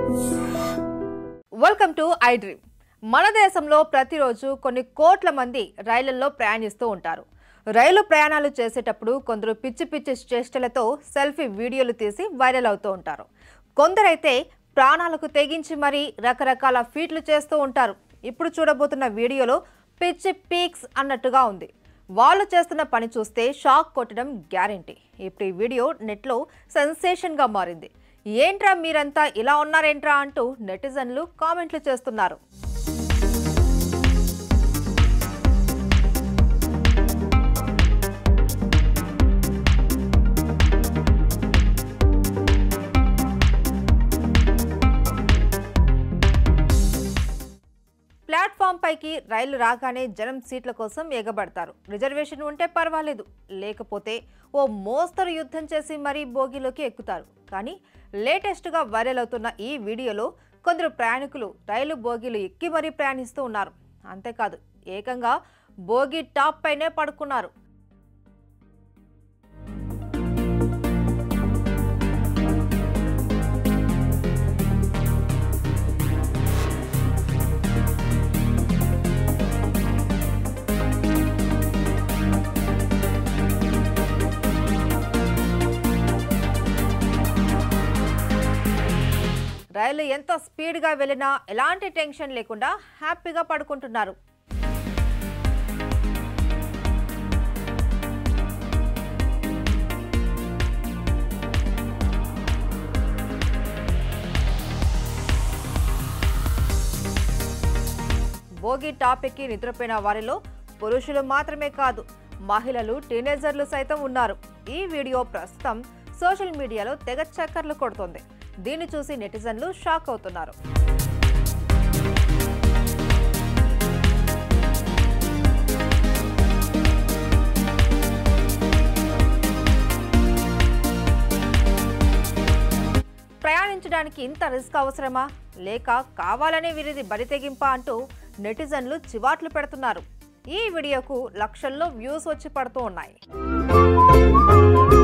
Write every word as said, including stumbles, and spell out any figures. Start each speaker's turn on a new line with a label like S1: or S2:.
S1: Welcome to I dream. మన దేశంలో ప్రతిరోజు కొన్ని కోట్ల మంది రైళ్లలో ప్రయాణిస్తూ ఉంటారు. రైలు ప్రయాణాలు చేసేటప్పుడు కొందరు పిచ్చి పిచ్చి చేష్టలతో సెల్ఫీ వీడియోలు తీసి వైరల్ అవుతూ ఉంటారు. కొందరైతే ప్రాణాలకు తెగించి మరీ రకరకాల ఫీట్లు చేస్తూ ఉంటారు. ఇప్పుడు చూడబోతున్న వీడియోలో పిచ్చి పీక్స్ అన్నట్టుగా ఉంది. వాళ్ళు చేస్తున్న పని చూస్తే షాక్ కొట్టడం గ్యారెంటీ. ఇప్పుడు ఈ వీడియో నెట్లో సెన్సేషన్గా మారింది. ఏంట్రా మీరంతా ఇలా ఉన్నారేంట్రా అంటూ నెటిజన్లు కామెంట్లు చేస్తున్నారు. ప్లాట్ఫామ్ పైకి రైలు రాగానే జనం సీట్ల కోసం ఎగబడతారు. రిజర్వేషన్ ఉంటే పర్వాలేదు, లేకపోతే ఓ మోస్తరు యుద్ధం చేసి మరీ బోగిలోకి ఎక్కుతారు. కానీ లేటెస్ట్గా వైరల్ అవుతున్న ఈ వీడియోలో కొందరు ప్రయాణికులు రైలు బోగీలు ఎక్కి మరీ ప్రయాణిస్తూ ఉన్నారు. అంతేకాదు, ఏకంగా బోగీ టాప్ పైనే పడుకున్నారు. రైలు ఎంత స్పీడ్గా వెళ్ళినా ఎలాంటి టెన్షన్ లేకుండా హ్యాపీగా పడుకుంటున్నారు. బోగి టాప్ ఎక్కి నిద్రపోయిన వారిలో పురుషులు మాత్రమే కాదు, మహిళలు, టీనేజర్లు సైతం ఉన్నారు. ఈ వీడియో ప్రస్తుతం సోషల్ మీడియాలో తెగ చక్కర్లు కొడుతోంది. దీన్ని చూసి నెటిజన్లు షాక్ అవుతున్నారు. ప్రయాణించడానికి ఇంత రిస్క్ అవసరమా, లేక కావాలనే వీరిది బరితెగింప అంటూ నెటిజన్లు చివాట్లు పెడుతున్నారు. ఈ వీడియోకు లక్షల్లో వ్యూస్ వచ్చి పడుతూ ఉన్నాయి.